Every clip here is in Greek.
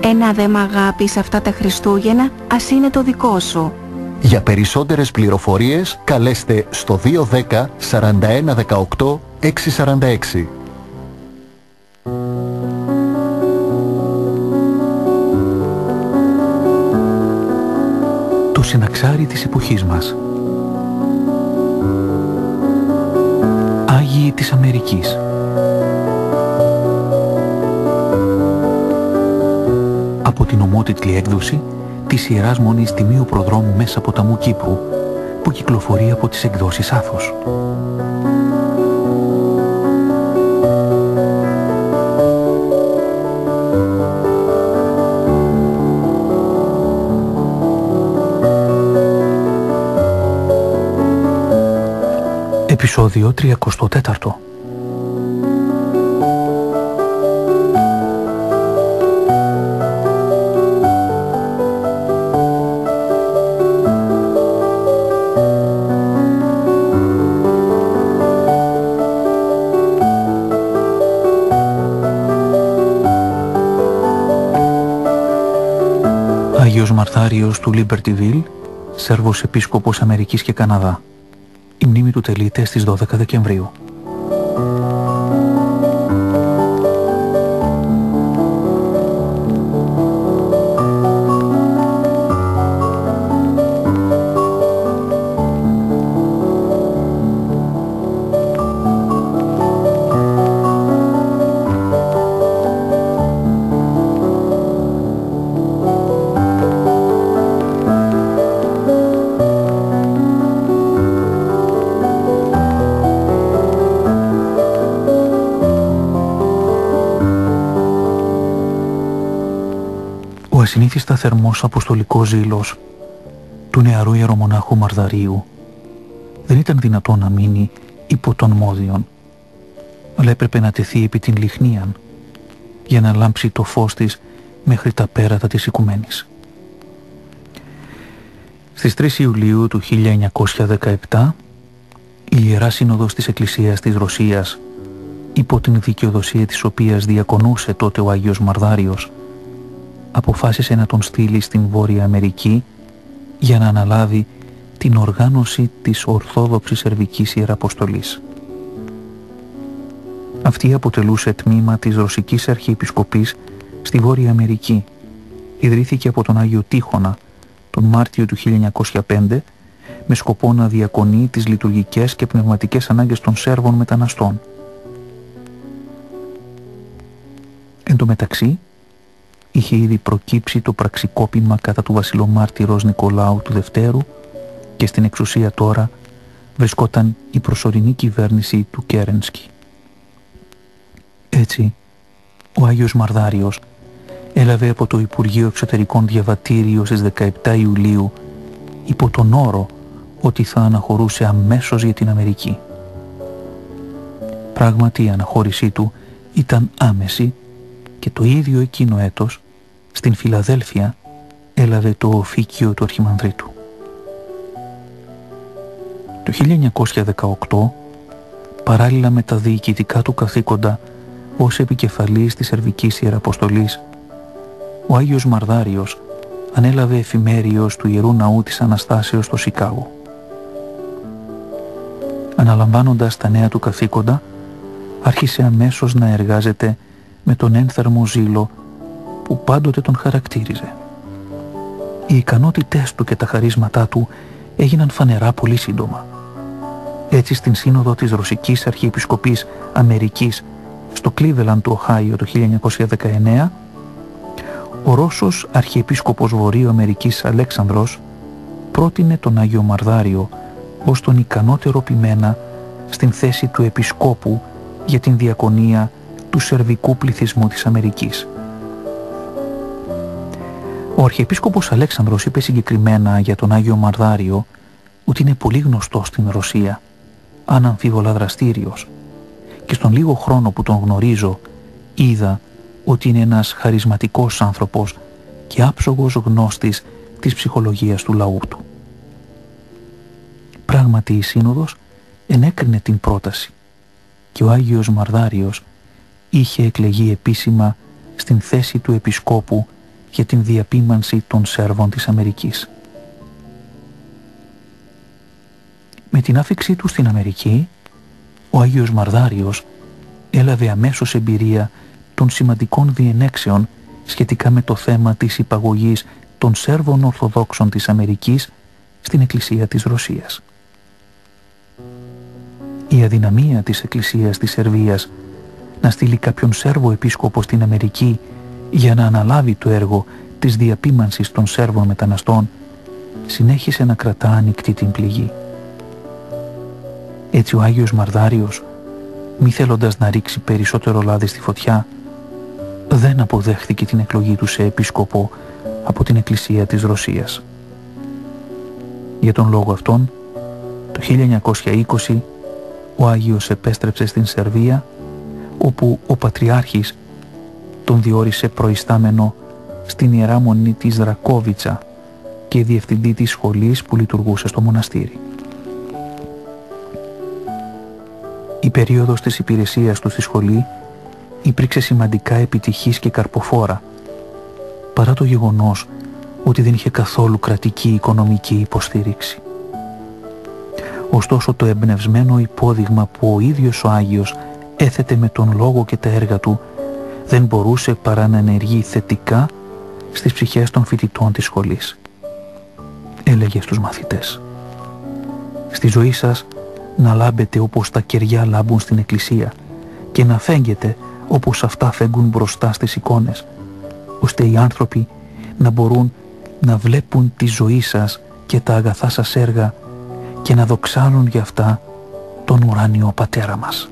Ένα δέμα αγάπης αυτά τα Χριστούγεννα ας είναι το δικό σου. Για περισσότερες πληροφορίες καλέστε στο 210 41 18 646. Το συναξάρι της εποχής μας. Άγιοι της Αμερικής. Από την ομότιτλη έκδοση της Ιεράς Μονής Τιμίου Προδρόμου Μέσα Ποταμού Κύπρου, που κυκλοφορεί από τις εκδόσεις Άθος. Επεισόδιο 34. Άγιος Μαρθάριος του Λίμπερτιβίλ, Σέρβος Επίσκοπος Αμερικής και Καναδά. Η μνήμη του τελείται στις 12 Δεκεμβρίου. Ο ασυνήθιστα θερμός αποστολικός ζήλος του νεαρού ιερομονάχου Μαρδαρίου δεν ήταν δυνατό να μείνει υπό των μόδιων, αλλά έπρεπε να τεθεί επί την λιχνίαν για να λάμψει το φως της μέχρι τα πέρατα της οικουμένης. Στις 3 Ιουλίου του 1917 η Ιερά Σύνοδος της Εκκλησίας της Ρωσίας, υπό την δικαιοδοσία της οποίας διακονούσε τότε ο Άγιος Μαρδάριος, αποφάσισε να τον στείλει στην Βόρεια Αμερική για να αναλάβει την οργάνωση της Ορθόδοξης Σερβικής Ιεραποστολής. Αυτή αποτελούσε τμήμα της Ρωσικής Αρχιεπισκοπής στη Βόρεια Αμερική. Ιδρύθηκε από τον Άγιο Τείχονα τον Μάρτιο του 1905 με σκοπό να διακονεί τις λειτουργικές και πνευματικές ανάγκες των Σέρβων μεταναστών. Εν τω μεταξύ, είχε ήδη προκύψει το πραξικόπημα κατά του βασιλομάρτυρος Νικολάου του Δευτέρου και στην εξουσία τώρα βρισκόταν η προσωρινή κυβέρνηση του Κέρενσκι. Έτσι, ο Άγιος Μαρδάριος έλαβε από το Υπουργείο Εξωτερικών διαβατήριο στις 17 Ιουλίου υπό τον όρο ότι θα αναχωρούσε αμέσως για την Αμερική. Πράγματι η αναχώρησή του ήταν άμεση και το ίδιο εκείνο έτος στην Φιλαδέλφια έλαβε το οφίκιο του Αρχιμανδρίτου. Το 1918, παράλληλα με τα διοικητικά του καθήκοντα ως επικεφαλής της Σερβικής Ιεραποστολής, ο Άγιος Μαρδάριος ανέλαβε εφημέριος του Ιερού Ναού της Αναστάσεως στο Σικάγο. Αναλαμβάνοντας τα νέα του καθήκοντα, άρχισε αμέσως να εργάζεται με τον ένθερμο ζήλο που πάντοτε τον χαρακτήριζε. Οι ικανότητές του και τα χαρίσματά του έγιναν φανερά πολύ σύντομα. Έτσι στην σύνοδο της Ρωσικής Αρχιεπισκοπής Αμερικής στο Κλίβελαντ του Οχάιο το 1919, ο Ρώσος Αρχιεπίσκοπος Βορείου Αμερικής Αλέξανδρος πρότεινε τον Άγιο Μαρδάριο ως τον ικανότερο ποιμένα στην θέση του Επισκόπου για την διακονία του σερβικού πληθυσμού της Αμερικής. Ο Αρχιεπίσκοπος Αλέξανδρος είπε συγκεκριμένα για τον Άγιο Μαρδάριο ότι είναι πολύ γνωστός στην Ρωσία, αναμφίβολα δραστήριος, και στον λίγο χρόνο που τον γνωρίζω είδα ότι είναι ένας χαρισματικός άνθρωπος και άψογος γνώστης της ψυχολογίας του λαού του. Πράγματι η Σύνοδος ενέκρινε την πρόταση και ο Άγιος Μαρδάριος είχε εκλεγεί επίσημα στην θέση του Επισκόπου για την διαπίμανση των Σέρβων της Αμερικής. Με την άφιξή του στην Αμερική, ο Άγιος Μαρδάριος έλαβε αμέσως εμπειρία των σημαντικών διενέξεων σχετικά με το θέμα της υπαγωγής των Σέρβων Ορθοδόξων της Αμερικής στην Εκκλησία της Ρωσίας. Η αδυναμία της Εκκλησίας της Σερβίας να στείλει κάποιον Σέρβο επίσκοπο στην Αμερική για να αναλάβει το έργο της διαπίμανσης των Σέρβων μεταναστών συνέχισε να κρατά ανοιχτή την πληγή. Έτσι ο Άγιος Μαρδάριος, μη θέλοντας να ρίξει περισσότερο λάδι στη φωτιά, δεν αποδέχθηκε την εκλογή του σε επίσκοπο από την Εκκλησία της Ρωσίας. Για τον λόγο αυτόν, το 1920 ο Άγιος επέστρεψε στην Σερβία, όπου ο Πατριάρχης τον διόρισε προϊστάμενο στην Ιερά Μονή της Δρακόβιτσα και διευθυντή της σχολής που λειτουργούσε στο μοναστήρι. Η περίοδος της υπηρεσίας του στη σχολή υπήρξε σημαντικά επιτυχής και καρποφόρα, παρά το γεγονός ότι δεν είχε καθόλου κρατική οικονομική υποστήριξη. Ωστόσο το εμπνευσμένο υπόδειγμα που ο ίδιος ο Άγιος έθετε με τον λόγο και τα έργα του δεν μπορούσε παρά να ενεργεί θετικά στις ψυχές των φοιτητών της σχολής. Έλεγε στους μαθητές: «Στη ζωή σας να λάμπετε όπως τα κεριά λάμπουν στην εκκλησία και να φέγγετε όπως αυτά φέγγουν μπροστά στις εικόνες, ώστε οι άνθρωποι να μπορούν να βλέπουν τη ζωή σας και τα αγαθά σας έργα και να δοξάνουν για αυτά τον ουράνιο Πατέρα μας».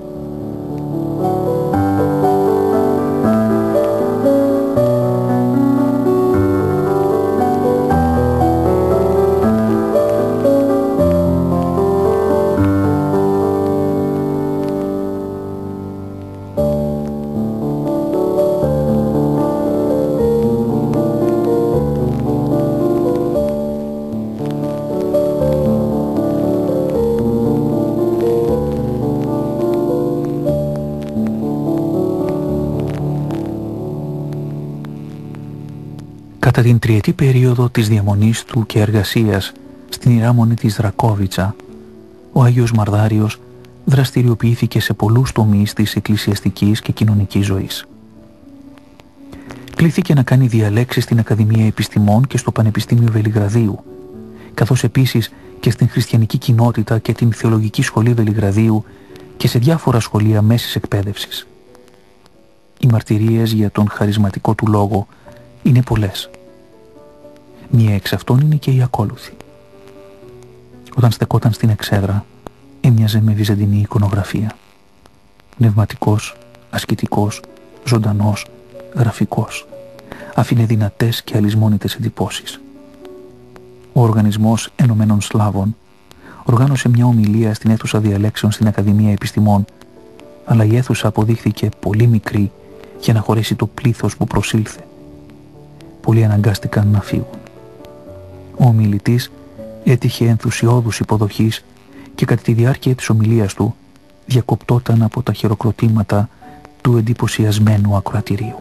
Κατά την τριετή περίοδο της διαμονής του και εργασίας στην Ιερά Μονή της Δρακόβιτσα, ο Άγιος Μαρδάριος δραστηριοποιήθηκε σε πολλούς τομείς της εκκλησιαστικής και κοινωνικής ζωής. Κλήθηκε να κάνει διαλέξεις στην Ακαδημία Επιστημών και στο Πανεπιστήμιο Βελιγραδίου, καθώς επίσης και στην χριστιανική κοινότητα και την Θεολογική Σχολή Βελιγραδίου και σε διάφορα σχολεία μέσης εκπαίδευσης. Οι μαρτυρίες για τον χαρισματικό του λόγο είναι πολλές. Μία εξ αυτών είναι και η ακόλουθη. Όταν στεκόταν στην εξέδρα, έμοιαζε με βυζαντινή εικονογραφία. Πνευματικός, ασκητικός, ζωντανός, γραφικός. Άφηνε δυνατές και αλυσμόνητες εντυπώσεις. Ο Οργανισμός Ενωμένων Σλάβων οργάνωσε μια ομιλία στην αίθουσα διαλέξεων στην Ακαδημία Επιστημών, αλλά η αίθουσα αποδείχθηκε πολύ μικρή για να χωρέσει το πλήθος που προσήλθε. Πολλοί αναγκάστηκαν να φύγουν. Ο ομιλητής έτυχε ενθουσιώδους υποδοχής και κατά τη διάρκεια της ομιλίας του διακοπτόταν από τα χειροκροτήματα του εντυπωσιασμένου ακροατηρίου.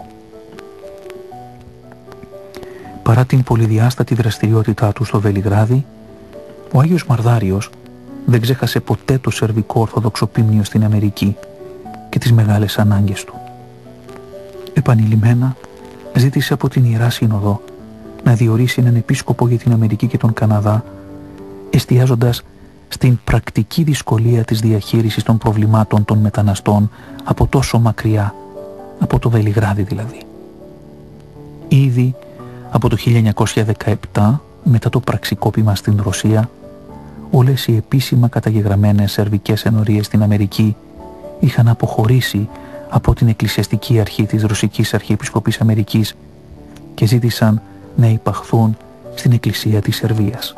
Παρά την πολυδιάστατη δραστηριότητά του στο Βελιγράδι, ο Άγιος Μαρδάριος δεν ξέχασε ποτέ το σερβικό ορθοδοξοπύμνιο στην Αμερική και τις μεγάλες ανάγκες του. Επανειλημμένα ζήτησε από την Ιερά Σύνοδο να διορίσει έναν επίσκοπο για την Αμερική και τον Καναδά, εστιάζοντας στην πρακτική δυσκολία της διαχείρισης των προβλημάτων των μεταναστών από τόσο μακριά, από το Βελιγράδι δηλαδή. Ήδη από το 1917, μετά το πραξικόπημα στην Ρωσία, όλες οι επίσημα καταγεγραμμένες σερβικές ενορίες στην Αμερική είχαν αποχωρήσει από την εκκλησιαστική αρχή της Ρωσικής Αρχιεπισκοπής Αμερικής και ζήτησαν να υπαχθούν στην Εκκλησία της Σερβίας.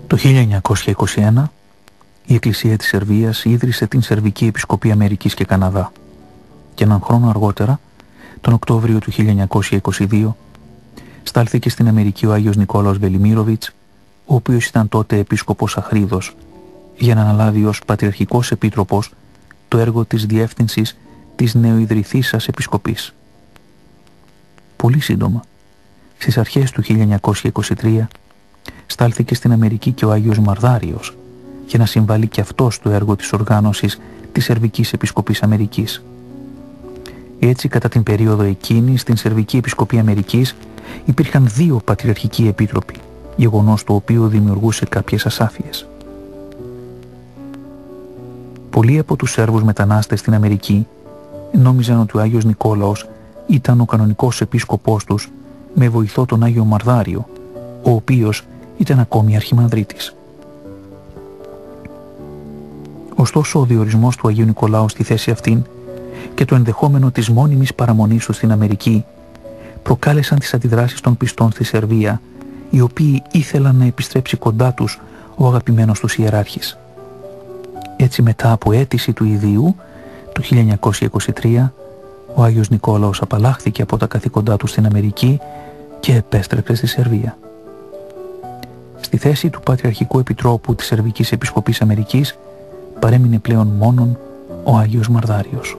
Το 1921 η Εκκλησία της Σερβίας ίδρυσε την Σερβική Επισκοπή Αμερικής και Καναδά και έναν χρόνο αργότερα, τον Οκτώβριο του 1922, στάλθηκε στην Αμερική ο Άγιος Νικόλαος Βελιμίροβιτς, ο οποίος ήταν τότε επίσκοπος Αχρίδος, για να αναλάβει ως Πατριαρχικός Επίτροπος το έργο της διεύθυνσης της νεοειδρυθήσας Επισκοπής. Πολύ σύντομα, στις αρχές του 1923, στάλθηκε στην Αμερική και ο Άγιος Μαρδάριος για να συμβάλλει και αυτό στο έργο της οργάνωσης της Σερβικής Επισκοπής Αμερικής. Έτσι, κατά την περίοδο εκείνη, στην Σερβική Επισκοπή Αμερικής υπήρχαν 2 πατριαρχικοί επίτροποι, γεγονός το οποίο δημιουργούσε κάποιες ασάφειες. Πολλοί από τους Σέρβους μετανάστες στην Αμερική νόμιζαν ότι ο Άγιος Νικόλαος ήταν ο κανονικός επίσκοπός τους, με βοηθό τον Άγιο Μαρδάριο, ο οποίος ήταν ακόμη αρχιμανδρίτης. Ωστόσο, ο διορισμός του Αγίου Νικολάου στη θέση αυτήν και το ενδεχόμενο της μόνιμης παραμονής του στην Αμερική προκάλεσαν τις αντιδράσεις των πιστών στη Σερβία, οι οποίοι ήθελαν να επιστρέψει κοντά τους ο αγαπημένος τους ιεράρχης. Έτσι, μετά από αίτηση του ιδίου, το 1923, ο Άγιος Νικόλαος απαλλάχθηκε από τα καθήκοντά του στην Αμερική και επέστρεψε στη Σερβία. Στη θέση του Πατριαρχικού Επιτρόπου της Σερβικής Επισκοπής Αμερικής παρέμεινε πλέον μόνον ο Άγιος Μαρδάριος.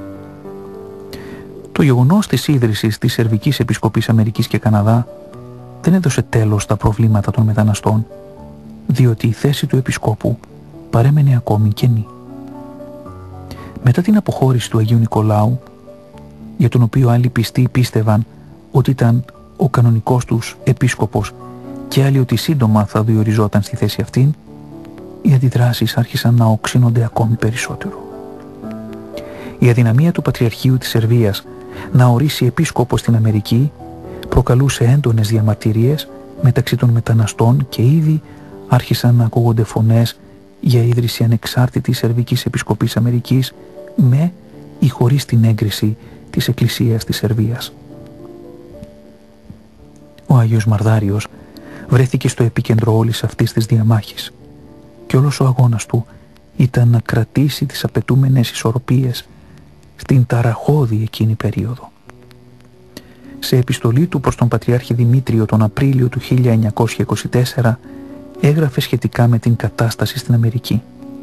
Το γεγονός της ίδρυσης της Σερβικής Επισκοπής Αμερικής και Καναδά δεν έδωσε τέλος στα προβλήματα των μεταναστών, διότι η θέση του Επισκόπου παρέμενε ακόμη κενή. Μετά την αποχώρηση του Αγίου Νικολάου, για τον οποίο άλλοι πιστοί πίστευαν ότι ήταν ο κανονικός τους επίσκοπος και άλλοι ότι σύντομα θα διοριζόταν στη θέση αυτήν, οι αντιδράσεις άρχισαν να οξύνονται ακόμη περισσότερο. Η αδυναμία του Πατριαρχείου της Σερβίας να ορίσει επίσκοπο στην Αμερική προκαλούσε έντονες διαμαρτυρίες μεταξύ των μεταναστών και ήδη άρχισαν να ακούγονται φωνές για ίδρυση ανεξάρτητης Σερβικής Επισκοπής Αμερικής με ή χωρίς την έγκριση της Εκκλησίας της Σερβίας. Ο Άγιος Μαρδάριος βρέθηκε στο επίκεντρο όλης αυτής της διαμάχης και όλος ο αγώνας του ήταν να κρατήσει τις απαιτούμενες ισορροπίες στην ταραχώδη εκείνη περίοδο. Σε επιστολή του προς τον Πατριάρχη Δημήτριο τον Απρίλιο του 1924 έγραφε σχετικά με την κατάσταση στην Αμερική.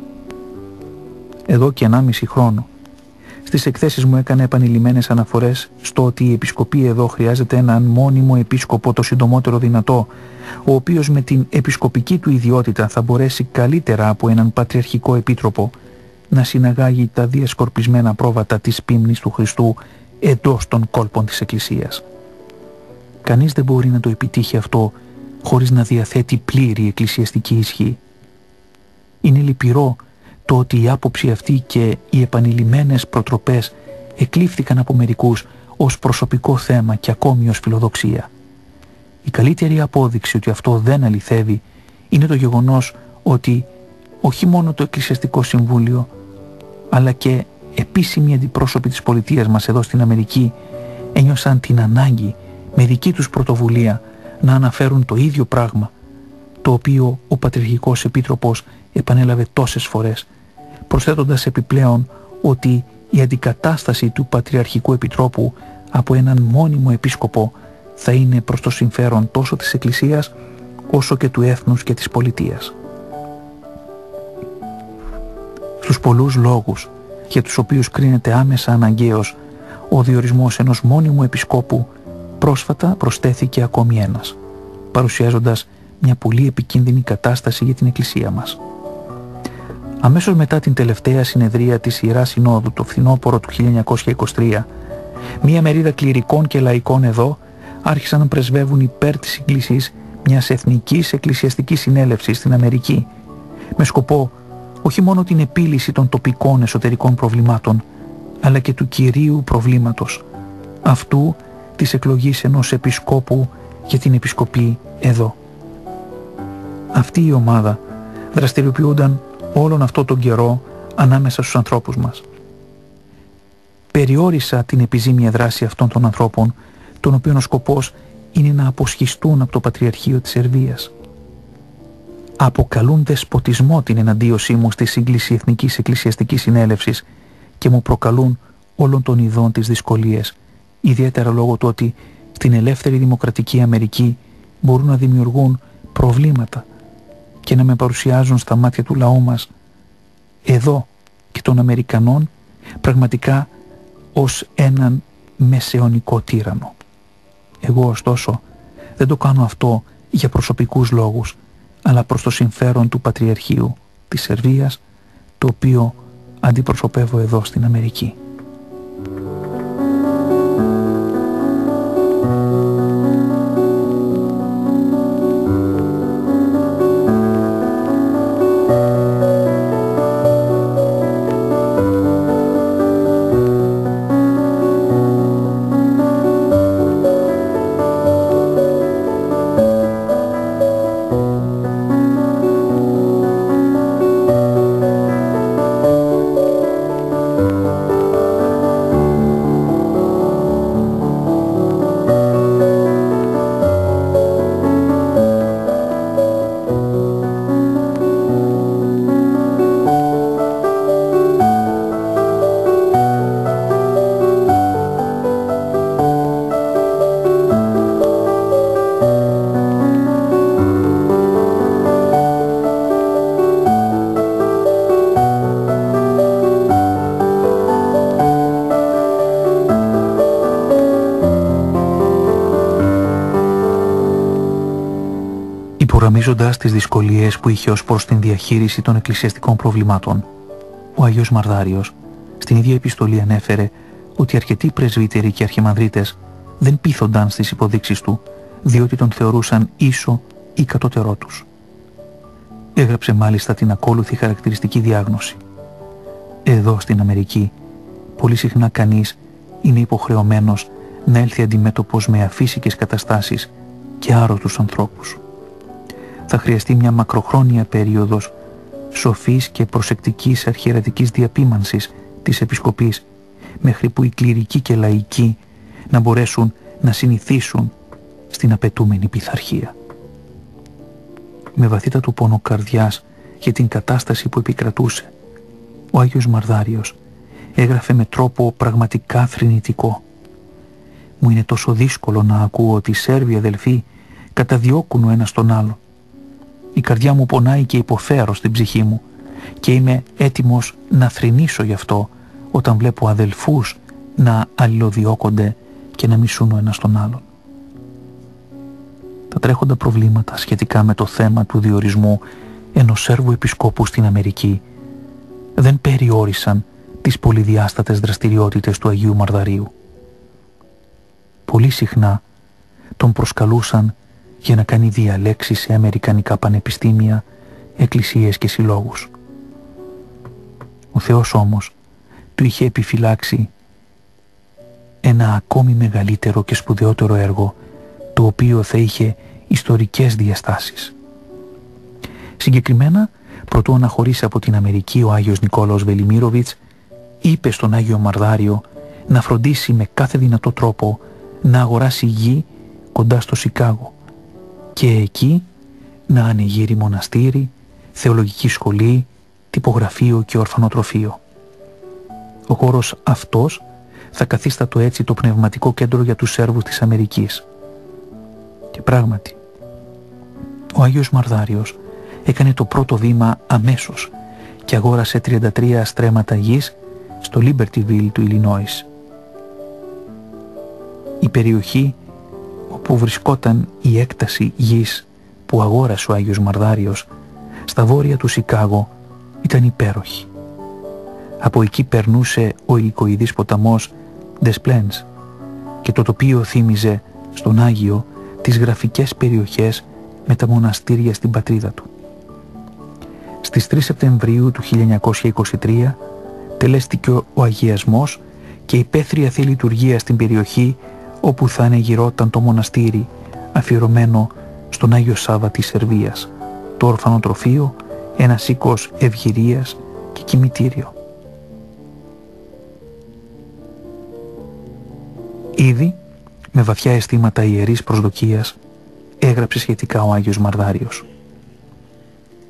Εδώ και 1,5 χρόνο στις εκθέσεις μου έκανε επανειλημμένες αναφορές στο ότι η επισκοπή εδώ χρειάζεται έναν μόνιμο επίσκοπο το συντομότερο δυνατό, ο οποίος με την επισκοπική του ιδιότητα θα μπορέσει καλύτερα από έναν πατριαρχικό επίτροπο να συναγάγει τα διασκορπισμένα πρόβατα της πίμνης του Χριστού εντός των κόλπων της Εκκλησίας. Κανείς δεν μπορεί να το επιτύχει αυτό χωρίς να διαθέτει πλήρη εκκλησιαστική ισχύ. Είναι λυπηρό το ότι η άποψη αυτή και οι επανειλημμένες προτροπές εκλήφθηκαν από μερικούς ως προσωπικό θέμα και ακόμη ως φιλοδοξία. Η καλύτερη απόδειξη ότι αυτό δεν αληθεύει είναι το γεγονός ότι όχι μόνο το Εκκλησιαστικό Συμβούλιο, αλλά και επίσημοι αντιπρόσωποι της πολιτείας μας εδώ στην Αμερική ένιωσαν την ανάγκη με δική τους πρωτοβουλία να αναφέρουν το ίδιο πράγμα, το οποίο ο Πατριαρχικός Επίτροπος επανέλαβε τόσες φορές, προσθέτοντας επιπλέον ότι η αντικατάσταση του Πατριαρχικού Επιτρόπου από έναν μόνιμο επίσκοπο θα είναι προς το συμφέρον τόσο της Εκκλησίας όσο και του έθνους και της πολιτείας. Στους πολλούς λόγους για τους οποίους κρίνεται άμεσα αναγκαίος ο διορισμός ενός μόνιμου επισκόπου, πρόσφατα προσθέθηκε ακόμη ένας, παρουσιάζοντας μια πολύ επικίνδυνη κατάσταση για την Εκκλησία μας. Αμέσως μετά την τελευταία συνεδρία της Ιεράς Συνόδου το φθινόπωρο του 1923, μια μερίδα κληρικών και λαϊκών εδώ άρχισαν να πρεσβεύουν υπέρ της σύγκλησης μιας εθνικής εκκλησιαστικής συνέλευσης στην Αμερική, με σκοπό όχι μόνο την επίλυση των τοπικών εσωτερικών προβλημάτων, αλλά και του κυρίου προβλήματος, αυτού της εκλογής ενός επισκόπου για την επισκοπή εδώ. Αυτή η ομάδα δραστηριοποιούνταν όλον αυτό τον καιρό ανάμεσα στους ανθρώπους μας. Περιόρισα την επιζήμια δράση αυτών των ανθρώπων, των οποίων ο σκοπός είναι να αποσχιστούν από το Πατριαρχείο της Σερβίας. αποκαλούν δεσποτισμό την εναντίωσή μου στη σύγκληση Εθνικής Εκκλησιαστικής Συνέλευσης και μου προκαλούν όλων των ειδών τις δυσκολίες, ιδιαίτερα λόγω του ότι στην ελεύθερη δημοκρατική Αμερική μπορούν να δημιουργούν προβλήματα και να με παρουσιάζουν στα μάτια του λαού μας εδώ και των Αμερικανών πραγματικά ως έναν μεσαιωνικό τύραννο. Εγώ ωστόσο δεν το κάνω αυτό για προσωπικούς λόγους, αλλά προς το συμφέρον του Πατριαρχείου της Σερβίας, το οποίο αντιπροσωπεύω εδώ στην Αμερική. Υπογραμμίζοντας τις δυσκολίες που είχε ως προς την διαχείριση των εκκλησιαστικών προβλημάτων, ο Άγιος Μαρδάριος στην ίδια επιστολή ανέφερε ότι αρκετοί πρεσβύτεροι και αρχιμανδρίτες δεν πείθονταν στις υποδείξεις του, διότι τον θεωρούσαν ίσο ή κατώτερό τους. Έγραψε μάλιστα την ακόλουθη χαρακτηριστική διάγνωση. Εδώ στην Αμερική, πολύ συχνά κανείς είναι υποχρεωμένος να έλθει αντιμέτωπος με αφύσικες καταστάσεις και άρωτους ανθρώπους. Θα χρειαστεί μια μακροχρόνια περίοδος σοφής και προσεκτικής αρχιερατικής διαπίμανσης της επισκοπής, μέχρι που οι κληρικοί και λαϊκοί να μπορέσουν να συνηθίσουν στην απαιτούμενη πειθαρχία. Με βαθύτατο πόνο καρδιάς για την κατάσταση που επικρατούσε, ο Άγιος Μαρδάριος έγραφε με τρόπο πραγματικά θρηνητικό. Μου είναι τόσο δύσκολο να ακούω ότι οι Σέρβοι αδελφοί καταδιώκουν ο ένας τον άλλο. Η καρδιά μου πονάει και υποφέρω στην ψυχή μου και είμαι έτοιμος να θρηνήσω γι' αυτό όταν βλέπω αδελφούς να αλληλοδιώκονται και να μισούν ο ένας τον άλλον. Τα τρέχοντα προβλήματα σχετικά με το θέμα του διορισμού ενός Σέρβου επισκόπου στην Αμερική δεν περιόρισαν τις πολυδιάστατες δραστηριότητες του Αγίου Μαρδαρίου. Πολύ συχνά τον προσκαλούσαν για να κάνει διαλέξεις σε αμερικανικά πανεπιστήμια, εκκλησίες και συλλόγους. Ο Θεός όμως του είχε επιφυλάξει ένα ακόμη μεγαλύτερο και σπουδαιότερο έργο, το οποίο θα είχε ιστορικές διαστάσεις. Συγκεκριμένα, προτού αναχωρήσει από την Αμερική ο Άγιος Νικόλαος Βελιμίροβιτς, είπε στον Άγιο Μαρδάριο να φροντίσει με κάθε δυνατό τρόπο να αγοράσει γη κοντά στο Σικάγο και εκεί να ανοιγείρει μοναστήρι, θεολογική σχολή, τυπογραφείο και ορφανοτροφείο. Ο χώρος αυτός θα καθίστατο έτσι το πνευματικό κέντρο για τους Σέρβους της Αμερικής. Και πράγματι, ο Άγιος Μαρδάριος έκανε το πρώτο βήμα αμέσως και αγόρασε 33 στρέμματα γης στο Libertyville του Ιλινόης. Η περιοχή όπου βρισκόταν η έκταση γης που αγόρασε ο Άγιος Μαρδάριος στα βόρεια του Σικάγο ήταν υπέροχη. Από εκεί περνούσε ο ηλικοειδής ποταμός Des Plaines και το τοπίο θύμιζε στον Άγιο τις γραφικές περιοχές με τα μοναστήρια στην πατρίδα του. Στις 3 Σεπτεμβρίου του 1923 τελέστηκε ο αγιασμός και υπαίθρια θεία λειτουργία στην περιοχή όπου θα ανεγειρώταν το μοναστήρι αφιερωμένο στον Άγιο Σάββα της Σερβίας, το ορφανοτροφείο, ένας οίκος ευγυρίας και κημητήριο. Ήδη, με βαθιά αισθήματα ιερής προσδοκίας, έγραψε σχετικά ο Άγιος Μαρδάριος.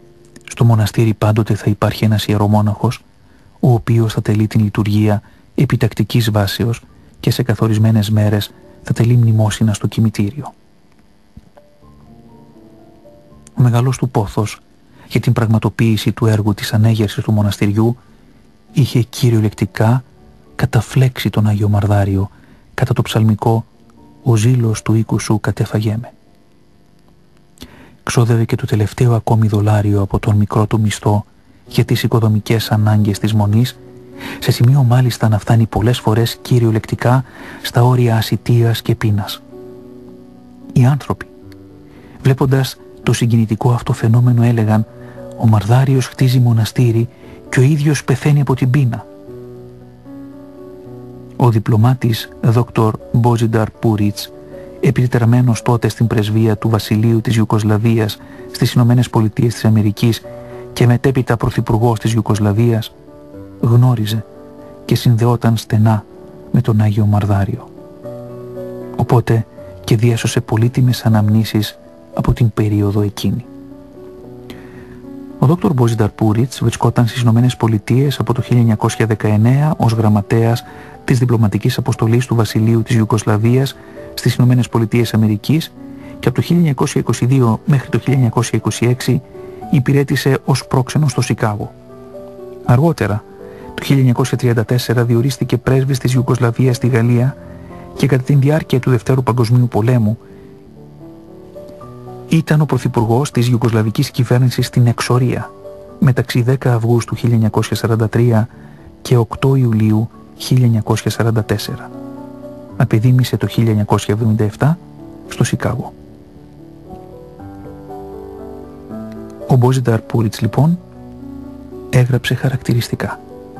Στο μοναστήρι πάντοτε θα υπάρχει ένας ιερομόναχος, ο οποίος θα τελεί την λειτουργία επιτακτικής βάσεως και σε καθορισμένες μέρες θα τελεί μνημόσυνα στο κημητήριο. Ο μεγαλός του πόθος για την πραγματοποίηση του έργου της ανέγερσης του μοναστηριού είχε κυριολεκτικά καταφλέξει τον Άγιο Μαρδάριο κατά το ψαλμικό «Ο ζήλος του οίκου σου κατέφαγέ με». Ξόδευε και το τελευταίο ακόμη δολάριο από τον μικρό του μισθό για τις οικοδομικές ανάγκες της μονής, σε σημείο μάλιστα να φτάνει πολλές φορές κυριολεκτικά στα όρια ασιτείας και πείνας. Οι άνθρωποι, βλέποντας το συγκινητικό αυτό φαινόμενο, έλεγαν «Ο Μαρδάριος χτίζει μοναστήρι και ο ίδιος πεθαίνει από την πείνα». Ο διπλωμάτης Δόκτωρ Μπόζινταρ Πούριτς, επιτετραμένος τότε στην πρεσβεία του Βασιλείου της Ιουγκοσλαβίας στις Ηνωμένες Πολιτείες της Αμερικής και μετέπειτα πρωθυπουργός της Ιουγκοσλαβίας, γνώριζε και συνδεόταν στενά με τον Άγιο Μαρδάριο. Οπότε και διέσωσε πολύτιμες αναμνήσεις από την περίοδο εκείνη. Ο Δόκτωρ Μπόζινταρ Πούριτς βρισκόταν στις Ηνωμένες Πολιτείες από το 1919 ως γραμματέας της διπλωματικής αποστολής του Βασιλείου της Ιουγκοσλαβίας στις Ηνωμένες Πολιτείες Αμερικής και από το 1922 μέχρι το 1926 υπηρέτησε ως πρόξενος στο Σικάγο. Αργότερα, το 1934 διορίστηκε πρέσβης της Ιουγκοσλαβίας στη Γαλλία και κατά τη διάρκεια του Δευτέρου Παγκοσμίου Πολέμου ήταν ο πρωθυπουργός της Ιουγκοσλαβικής κυβέρνησης στην εξορία μεταξύ 10 Αυγούστου 1943 και 8 Ιουλίου 1944. Απεδίμησε το 1977 στο Σικάγο. Ο Μπόζινταρ Πούριτς λοιπόν έγραψε χαρακτηριστικά.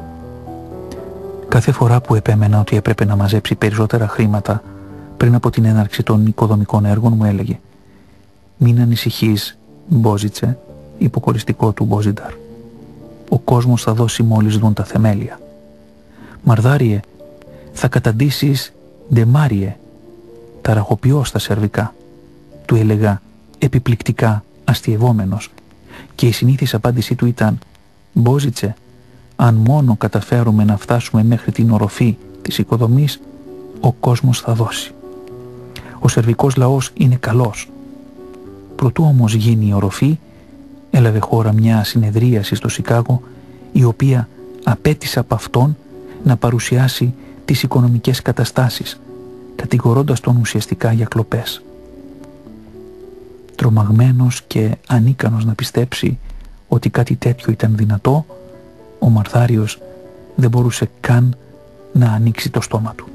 Κάθε φορά που επέμενα ότι έπρεπε να μαζέψει περισσότερα χρήματα πριν από την έναρξη των οικοδομικών έργων, μου έλεγε «Μην ανησυχείς, Μπόζιτσε», υποκοριστικό του Μπόζινταρ. «Ο κόσμος θα δώσει μόλις δουν τα θεμέλια. Μαρδάριε, θα καταντήσεις ντεμάριε, ταραχοποιώ στα σερβικά», του έλεγα επιπληκτικά αστειευόμενος, και η συνήθις απάντησή του ήταν «Μπόζιτσε, αν μόνο καταφέρουμε να φτάσουμε μέχρι την οροφή της οικοδομής, ο κόσμος θα δώσει. Ο σερβικός λαός είναι καλός». Προτού όμως γίνει η οροφή, έλαβε χώρα μια συνεδρίαση στο Σικάγο, η οποία απέτησε από αυτόν να παρουσιάσει τις οικονομικές καταστάσεις, κατηγορώντας τον ουσιαστικά για κλοπές. Τρομαγμένος και ανίκανος να πιστέψει ότι κάτι τέτοιο ήταν δυνατό, ο Μαρδάριος δεν μπορούσε καν να ανοίξει το στόμα του.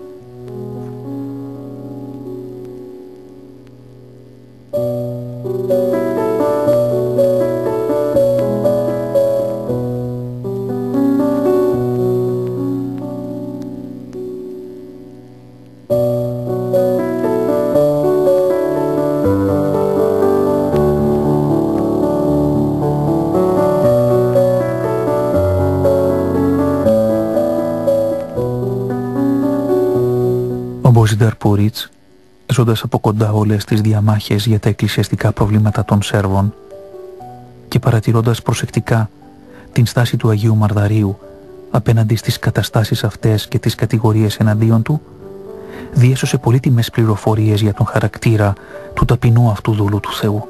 Ο Μπόζινταρ Πούριτς, ζώντας από κοντά όλες τις διαμάχες για τα εκκλησιαστικά προβλήματα των Σέρβων και παρατηρώντας προσεκτικά την στάση του Αγίου Μαρδαρίου απέναντι στις καταστάσεις αυτές και τις κατηγορίες εναντίον του, διέσωσε πολύτιμες πληροφορίες για τον χαρακτήρα του ταπεινού αυτού δούλου του Θεού.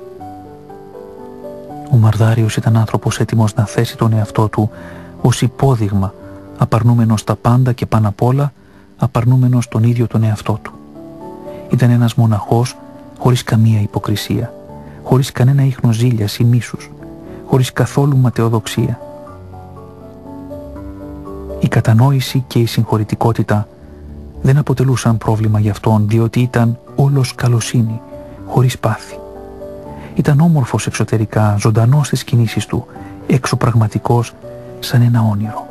Ο Μαρδάριος ήταν άνθρωπος έτοιμος να θέσει τον εαυτό του ως υπόδειγμα, απαρνούμενος τα πάντα και πάνω απ' όλα απαρνούμενος τον ίδιο τον εαυτό του. Ήταν ένας μοναχός χωρίς καμία υποκρισία, χωρίς κανένα ίχνος ζήλιας ή μίσους, χωρίς καθόλου ματαιοδοξία. Η κατανόηση και η συγχωρητικότητα δεν αποτελούσαν πρόβλημα για αυτόν, διότι ήταν όλος καλοσύνη, χωρίς πάθη. Ήταν όμορφος εξωτερικά, ζωντανός στις κινήσεις του, έξω πραγματικός σαν ένα όνειρο.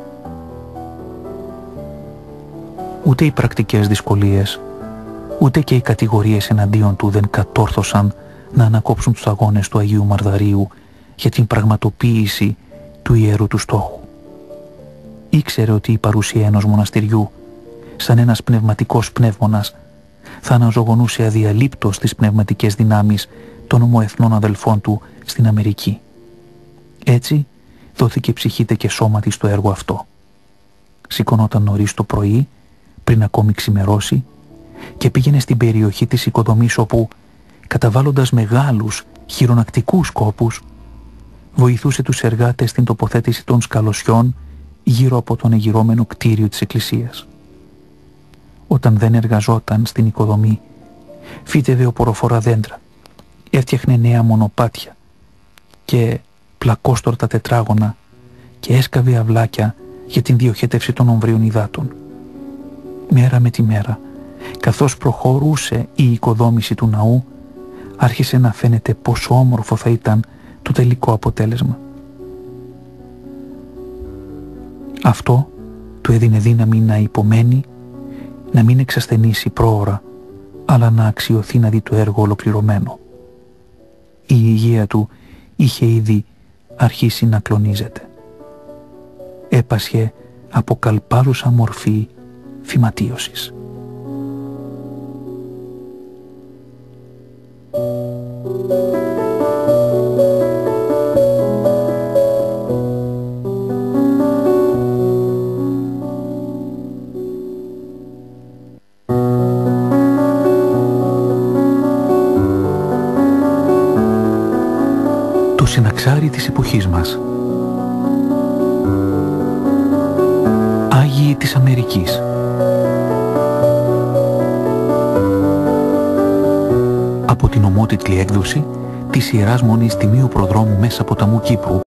Ούτε οι πρακτικές δυσκολίες, ούτε και οι κατηγορίες εναντίον του δεν κατόρθωσαν να ανακόψουν τους αγώνες του Αγίου Μαρδαρίου για την πραγματοποίηση του ιερού του στόχου. Ήξερε ότι η παρουσία ενός μοναστηριού, σαν ένας πνευματικός πνεύμονας, θα αναζωογονούσε αδιαλείπτως τις πνευματικές δυνάμεις των ομοεθνών αδελφών του στην Αμερική. Έτσι δόθηκε ψυχήτε και σώμα της στο έργο αυτό. Σηκωνόταν νωρίς το πρωί, πριν ακόμη ξημερώσει, και πήγαινε στην περιοχή της οικοδομής όπου, καταβάλλοντας μεγάλους χειρονακτικούς κόπους, βοηθούσε τους εργάτες στην τοποθέτηση των σκαλωσιών γύρω από τον εγυρώμενο κτίριο της εκκλησίας. Όταν δεν εργαζόταν στην οικοδομή, φύτευε οποροφορά δέντρα, έφτιαχνε νέα μονοπάτια και πλακόστορτα τετράγωνα και έσκαβε αυλάκια για την διοχέτευση των ομβρίων υδάτων. Μέρα με τη μέρα, καθώς προχωρούσε η οικοδόμηση του ναού, άρχισε να φαίνεται πόσο όμορφο θα ήταν το τελικό αποτέλεσμα. Αυτό του έδινε δύναμη να υπομένει, να μην εξασθενήσει πρόωρα, αλλά να αξιωθεί να δει το έργο ολοκληρωμένο. Η υγεία του είχε ήδη αρχίσει να κλονίζεται. Έπασχε από καλπάζουσα μορφή φυματίωσης. Το συναξάρι της εποχής μας. Άγιοι της Αμερικής. Από την ομότιτλη έκδοση της Ιεράς Μονής Τιμίου Προδρόμου Μέσα Ποταμού Κύπρου